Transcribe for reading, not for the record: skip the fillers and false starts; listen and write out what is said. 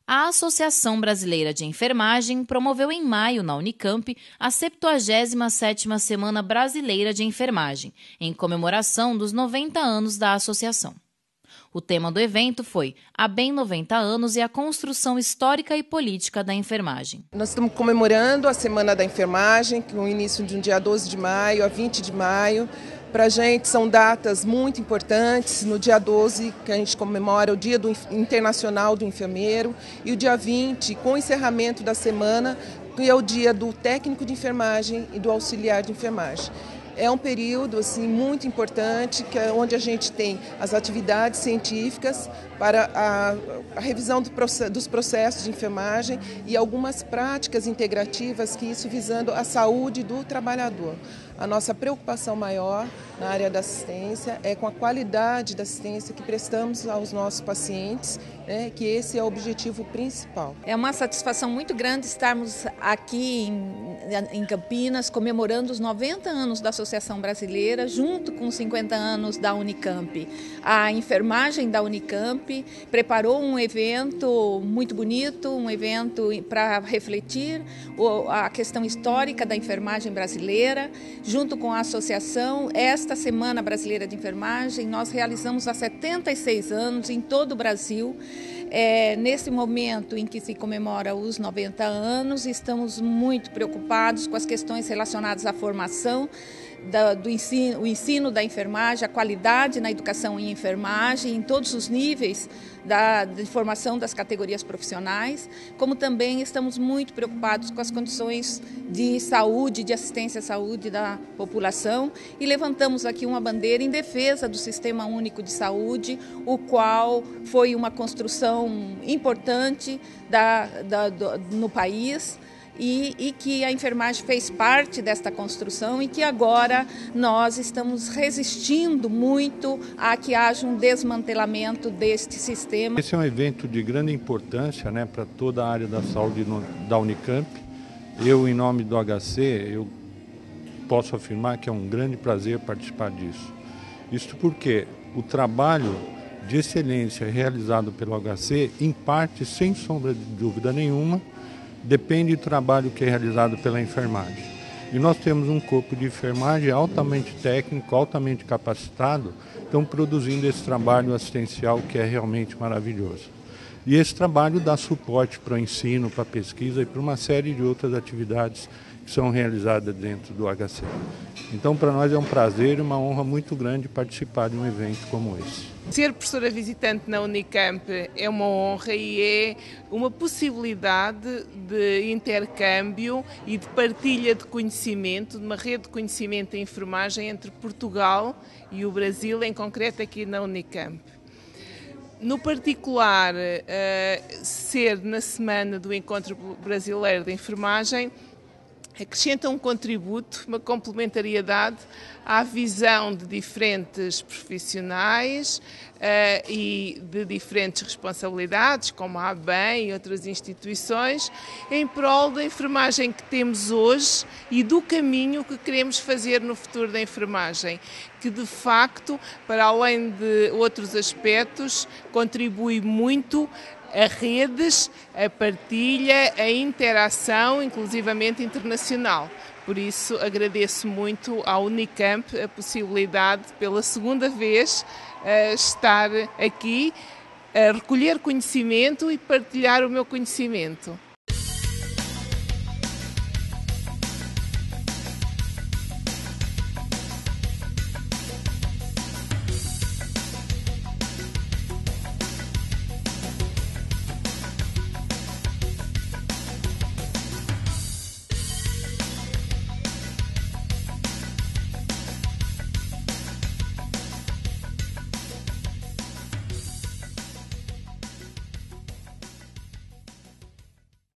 A Associação Brasileira de Enfermagem promoveu em maio, na Unicamp, a 77ª Semana Brasileira de Enfermagem, em comemoração dos 90 anos da associação. O tema do evento foi A Bem 90 anos e a construção histórica e política da enfermagem. Nós estamos comemorando a Semana da Enfermagem, com o início de um dia 12 de maio a 20 de maio. Para a gente são datas muito importantes. No dia 12, que a gente comemora o Dia Internacional do Enfermeiro, e o dia 20, com o encerramento da semana, que é o dia do técnico de enfermagem e do auxiliar de enfermagem. É um período assim, muito importante, onde a gente tem as atividades científicas para a revisão dos processos de enfermagem e algumas práticas integrativas, que isso visando a saúde do trabalhador. A nossa preocupação maior na área da assistência é com a qualidade da assistência que prestamos aos nossos pacientes, que esse é o objetivo principal. É uma satisfação muito grande estarmos aqui em Campinas comemorando os 90 anos da Associação Brasileira, junto com os 50 anos da Unicamp. A enfermagem da Unicamp preparou um evento muito bonito, um evento para refletir a questão histórica da enfermagem brasileira. Junto com a associação, esta Semana Brasileira de Enfermagem, nós realizamos há 76 anos em todo o Brasil. Nesse momento em que se comemora os 90 anos, estamos muito preocupados com as questões relacionadas à formação, o ensino da enfermagem, a qualidade na educação em enfermagem, em todos os níveis de formação das categorias profissionais, como também estamos muito preocupados com as condições de saúde, de assistência à saúde da população, e levantamos aqui uma bandeira em defesa do Sistema Único de Saúde, o qual foi uma construção importante no país, e que a enfermagem fez parte desta construção e que agora nós estamos resistindo muito a que haja um desmantelamento deste sistema. Esse é um evento de grande importância, para toda a área da saúde da Unicamp. Eu, em nome do HC, eu posso afirmar que é um grande prazer participar disso. Isso porque o trabalho de excelência realizado pelo HC, em parte, sem sombra de dúvida nenhuma, depende do trabalho que é realizado pela enfermagem. E nós temos um corpo de enfermagem altamente técnico, altamente capacitado, estão produzindo esse trabalho assistencial que é realmente maravilhoso. E esse trabalho dá suporte para o ensino, para a pesquisa e para uma série de outras atividades que são realizadas dentro do HC. Então, para nós é um prazer e uma honra muito grande participar de um evento como esse. Ser professora visitante na Unicamp é uma honra e é uma possibilidade de intercâmbio e de partilha de conhecimento, de uma rede de conhecimento em enfermagem entre Portugal e o Brasil, em concreto aqui na Unicamp. No particular, ser na semana do Encontro Brasileiro de Enfermagem acrescenta um contributo, uma complementariedade à visão de diferentes profissionais e de diferentes responsabilidades, como a ABEM e outras instituições, em prol da enfermagem que temos hoje e do caminho que queremos fazer no futuro da enfermagem, que de facto, para além de outros aspectos, contribui muito a redes, a partilha, a interação, inclusivamente internacional. Por isso, agradeço muito à Unicamp a possibilidade, pela segunda vez, estar aqui a recolher conhecimento e partilhar o meu conhecimento.